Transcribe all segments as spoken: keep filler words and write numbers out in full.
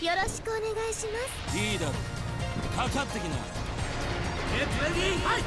よろしくお願いします。 いいだろう、かかってきな。 ゲットレディーファイト。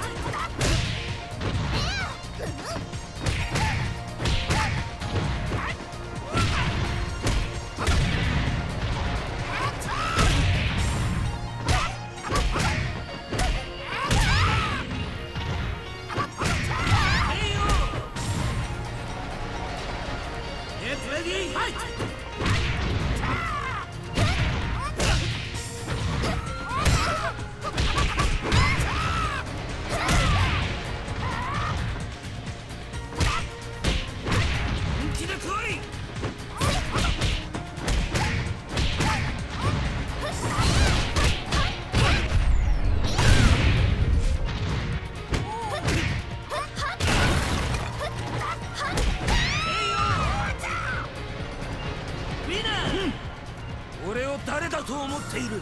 俺を誰だと思っている。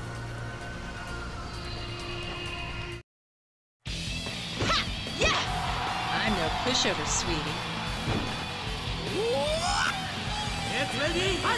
I'm no pushover, sweetie. Get ready, fight!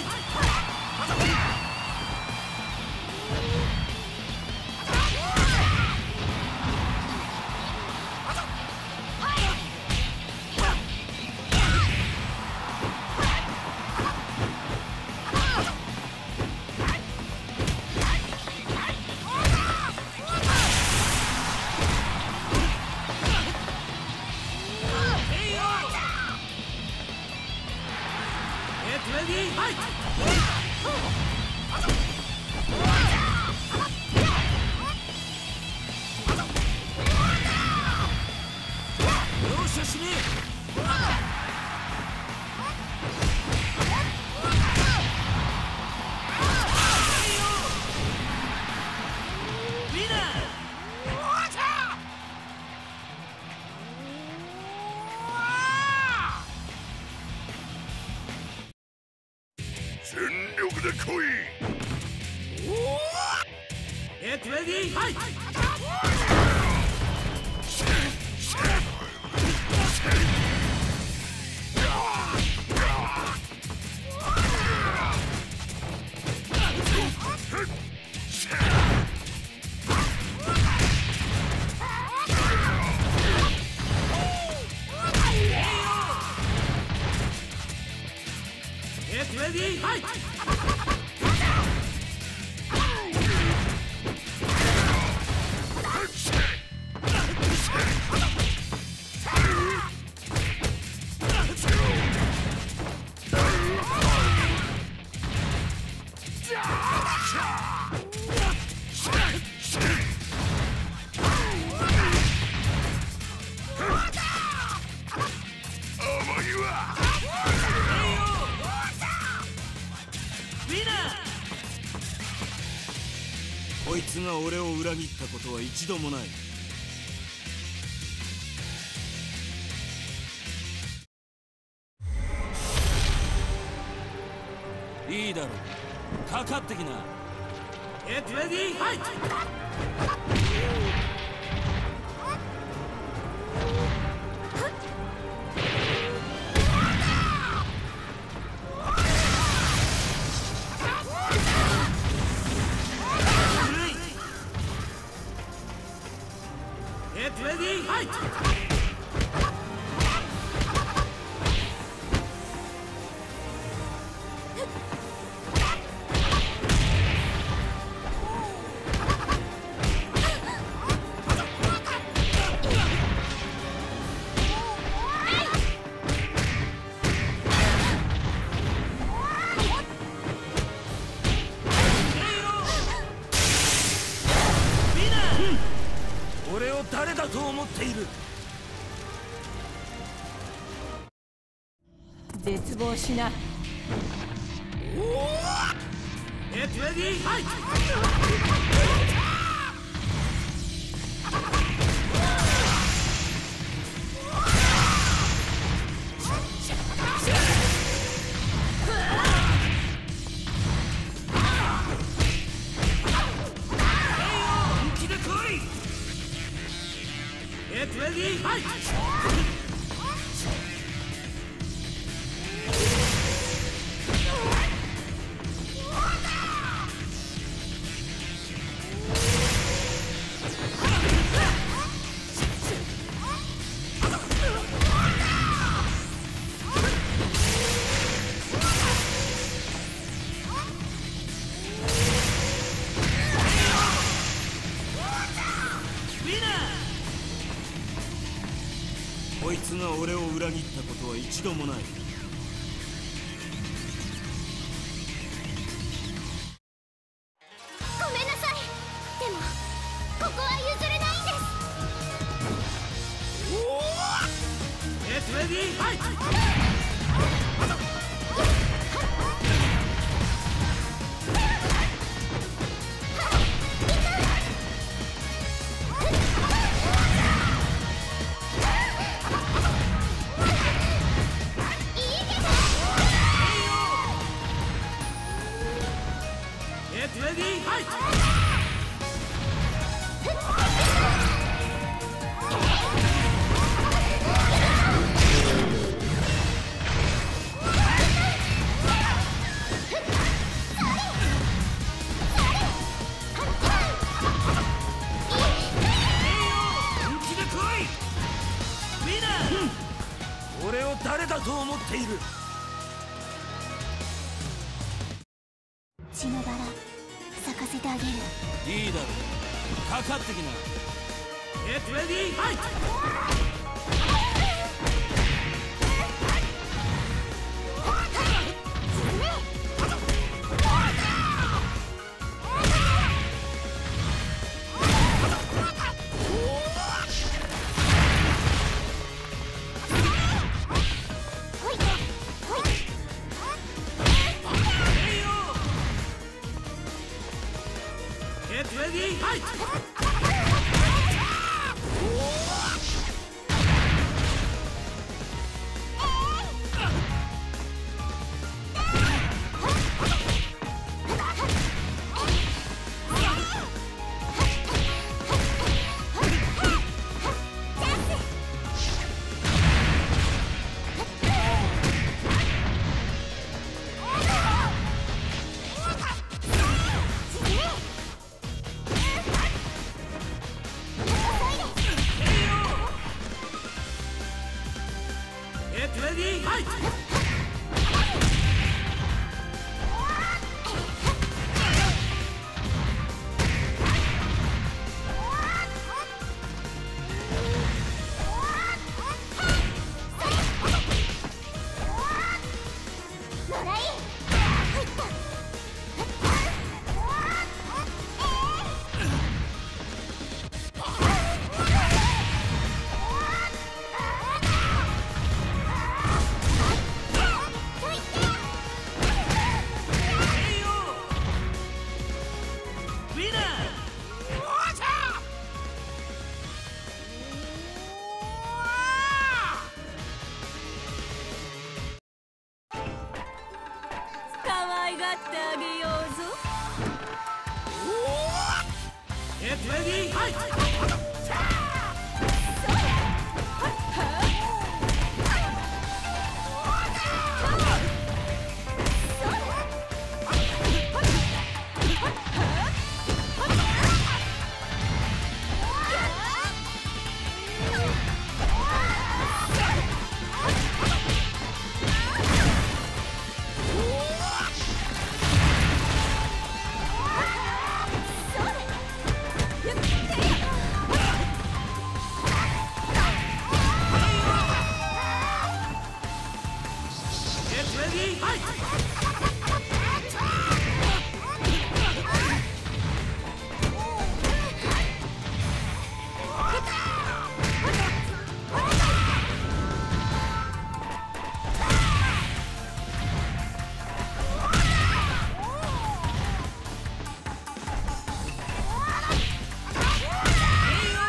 全力で来い。 Get ready, fight! レディーファイト。 こいつが俺を裏切ったことは一度もない。いいだろう、かかってきな。 Get ready, fight! レディーファイト。 俺を誰だと思っている。 絶望しな。 Get ready, fight! 本気で来い。Get ready, fight! ここいつが俺を裏切ったことは一度もない。 ごめんなさい。でもここは譲れないんです。 ゲットレディーファイト。レディーファイト。本気で来い。ウィナー。俺を誰だと思っている。 血のバラ咲かせてあげる。 いいだろう、かかってきな。 ゲットレディーファイト。Get ready, fight!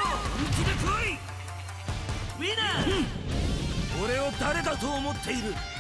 誰だと思っている。